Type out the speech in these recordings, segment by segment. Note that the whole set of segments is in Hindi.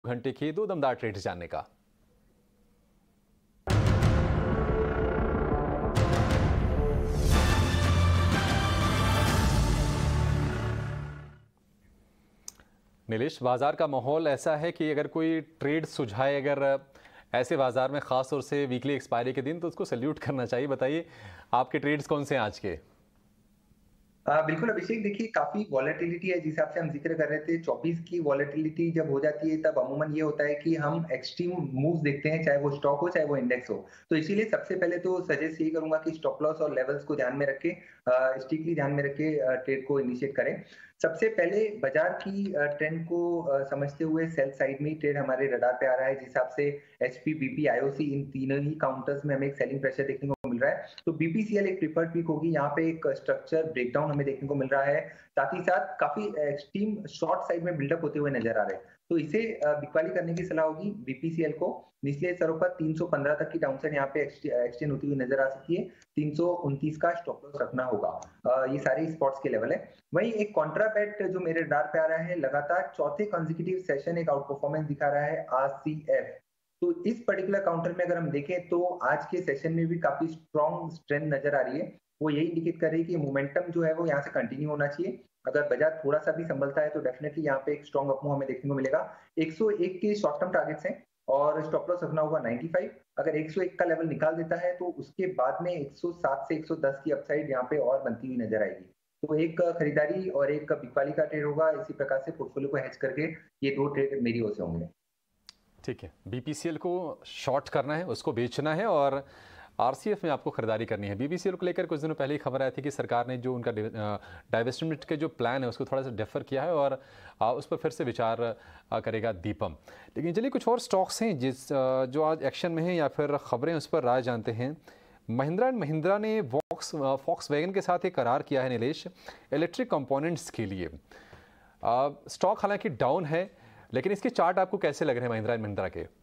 घंटे की दो दमदार ट्रेड्स जानने का। नीलेश, बाजार का माहौल ऐसा है कि अगर कोई ट्रेड सुझाए, अगर ऐसे बाजार में खास तौर से वीकली एक्सपायरी के दिन, तो उसको सैल्यूट करना चाहिए। बताइए आपके ट्रेड्स कौन से हैं आज के? बिल्कुल अभिषेक, देखिए काफी वॉलेटिलिटी है। जिस हिसाब से हम जिक्र कर रहे थे 24 की वॉलेटिलिटी जब हो जाती है तब अमूमन ये होता है कि हम एक्सट्रीम मूव्स देखते हैं, चाहे वो स्टॉक हो चाहे वो इंडेक्स हो। तो इसीलिए सबसे पहले तो सजेस्ट यही करूंगा कि स्टॉप लॉस और लेवल्स को ध्यान में रखे, स्ट्रिक्टली ध्यान में रखे ट्रेड को इनिशिएट करें। सबसे पहले बाजार की ट्रेंड को समझते हुए सेल साइड में ही ट्रेड हमारे रडार पे आ रहा है। जिस हिसाब से एचपी, बीपी, आईओसी इन तीनों ही काउंटर्स में हमें एक सेलिंग प्रेशर देखने को मिल रहा है। तो बीपीसीएल एक प्रिफर्ड पिक होगी। यहाँ पे एक स्ट्रक्चर ब्रेकडाउन हमें देखने को मिल रहा है, साथ ही साथ काफी एक्सट्रीम शॉर्ट साइड में बिल्डअप होते हुए नजर आ रहे हैं। तो इसे बिकवाली करने की सलाह होगी। बीपीसीएल को निचले स्तरों पर 315 तक की डाउनसाइड यहाँ पे एक्सटेंड होती हुई नजर आ सकती है। 329 का स्टॉप लॉस रखना होगा। ये सारे स्पॉट्स के लेवल है। वहीं एक कॉन्ट्रा बेट जो मेरे डार पे आ रहा है, लगातार चौथे कंसेक्यूटिव सेशन एक आउट परफॉर्मेंस दिखा रहा है आरसीएफ। तो इस पर्टिकुलर काउंटर में अगर हम देखें तो आज के सेशन में भी काफी स्ट्रॉन्ग स्ट्रेंथ नजर आ रही है। वो यही इंडिकेट कर रही है कि मोमेंटम जो है वो यहाँ से कंटिन्यू होना चाहिए। अगर बाजार थोड़ा सा भी संभलता है तो डेफिनेटली यहाँ पे एक स्ट्रॉन्ग अपमूव हमें देखने को मिलेगा। 101 के शॉर्ट टर्म टारगेट्स हैं और स्टॉप लॉस रखना होगा 95। अगर 101 का लेवल निकाल देता है तो उसके बाद में 107 से 110 की अपसाइड यहाँ पे और बनती हुई नजर आएगी। तो एक खरीदारी और एक बिकवाली का ट्रेड होगा। इसी प्रकार से पोर्टफोलियो को हेज करके ये दो ट्रेड मेरी ओर से होंगे। ठीक है, बीपीसीएल को शॉर्ट करना है, उसको बेचना है, और आरसीएफ में आपको खरीदारी करनी है। बीपीसीएल को लेकर कुछ दिनों पहले ही खबर आई थी कि सरकार ने जो उनका डाइवेस्टमेंट के जो प्लान है उसको थोड़ा सा डेफर किया है और उस पर फिर से विचार करेगा दीपम। लेकिन चलिए कुछ और स्टॉक्स हैं जो आज एक्शन में हैं या फिर खबरें उस पर राय जानते हैं। महिंद्रा एंड महिंद्रा ने वॉक्सवैगन के साथ एक करार किया है नीलेश, इलेक्ट्रिक कंपोनेंट्स के लिए। स्टॉक हालांकि डाउन है, लेकिन इसके चार्ट आपको कैसे लग रहे हैं महिंद्रा एंड महिंद्रा के?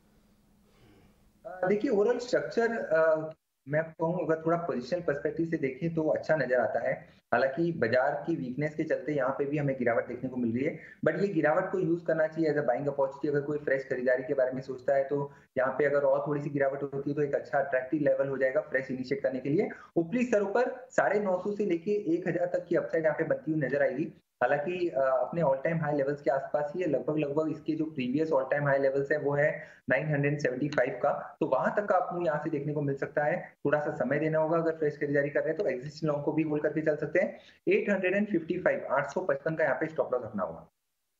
देखिए ओवरऑल स्ट्रक्चर मैं कहूँ अगर थोड़ा पोजिशनल पर्सपेक्टिव से देखें तो अच्छा नजर आता है। हालांकि बाजार की वीकनेस के चलते यहाँ पे भी हमें गिरावट देखने को मिल रही है, बट ये गिरावट को यूज करना चाहिए एज अ बाइंग अपॉर्चुनिटी। अगर कोई फ्रेश खरीदारी के बारे में सोचता है तो यहाँ पे अगर और थोड़ी सी गिरावट होती है तो एक अच्छा अट्रैक्टिव लेवल हो जाएगा फ्रेश इनिशिएट करने के लिए। ऊपरी स्तरों पर 950 से लेके 1000 तक की अपसाइड यहाँ पे बनती हुई नजर आएगी। हालांकि अपने ऑल टाइम हाई लेवल्स के आसपास ही है। लगभग इसके जो previous all time high levels है वो है 975 का। तो वहां तक आपको यहाँ से देखने को मिल सकता है। थोड़ा सा समय देना होगा। अगर फ्रेश खरीदारी कर रहे हैं तो एग्जिस्टिंग लॉन्ग को भी होल्ड करके चल सकते हैं। 855 855 का यहाँ पे स्टॉप लॉस रखना होगा।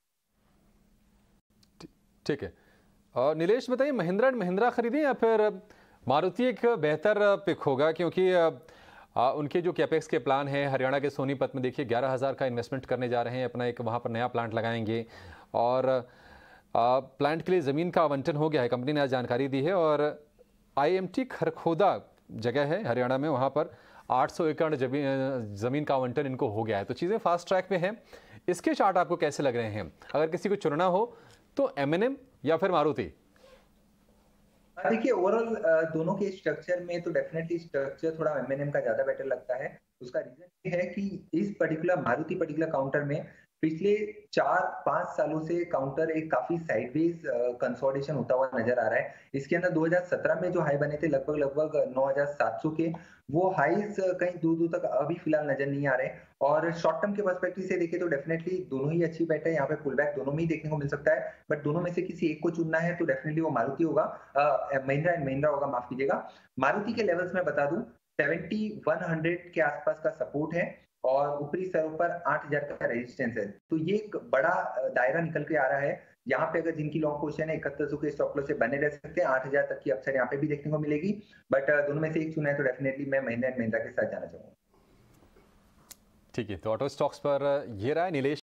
ठीक है, और नीलेश बताइए, महिंद्रा एंड महिंद्रा खरीदें या फिर मारुति एक बेहतर पिक होगा? क्योंकि उनके जो कैपेक्स के प्लान है, हरियाणा के सोनीपत में देखिए 11,000 का इन्वेस्टमेंट करने जा रहे हैं, अपना एक वहाँ पर नया प्लांट लगाएंगे और प्लांट के लिए ज़मीन का आवंटन हो गया है, कंपनी ने आज जानकारी दी है। और आईएमटी खरखोदा जगह है हरियाणा में, वहाँ पर 800 एकड़ ज़मीन का आवंटन इनको हो गया है। तो चीज़ें फास्ट ट्रैक में हैं। इसके चार्ट आपको कैसे लग रहे हैं? अगर किसी को चुनना हो तो एमएनएम या फिर मारुति? देखिए ओवरऑल दोनों के स्ट्रक्चर में तो डेफिनेटली स्ट्रक्चर थोड़ा एमएनएम का ज्यादा बेटर लगता है। उसका रीजन ये है कि इस पर्टिकुलर मारुति पर्टिकुलर काउंटर में पिछले 4-5 सालों से काउंटर एक काफी साइडवेज कंसोलिडेशन होता हुआ नजर आ रहा है। इसके अंदर 2017 में जो हाई बने थे लगभग 9700 के, वो हाईज कहीं दूर दूर तक अभी फिलहाल नजर नहीं आ रहे। और शॉर्ट टर्म के पर्सपेक्टिव से देखें तो डेफिनेटली दोनों ही अच्छी बेट है। यहाँ पे पुल बैक दोनों में ही देखने को मिल सकता है, बट दोनों में से किसी एक को चुनना है तो डेफिनेटली वो मारुति होगा, महिंद्रा एंड महिंद्रा होगा, माफ कीजिएगा। मारुति के लेवल्स में बता दूं 7100 के आसपास का सपोर्ट है और ऊपरी स्तरों पर 8000 का रेजिस्टेंस है। तो ये एक बड़ा दायरा निकल के आ रहा है। यहाँ पे अगर जिनकी लॉन्ग पोजीशन है 7100 के स्टॉप लॉस से बने रह सकते हैं। 8000 तक की अपसाइड यहाँ पे भी देखने को मिलेगी, बट दोनों में से एक चुना है तो डेफिनेटली मैं महिंद्रा एंड महिंद्रा के साथ जाना चाहूंगा। ठीक है, तो ऑटो स्टॉक्स पर ये रहा नीलेश।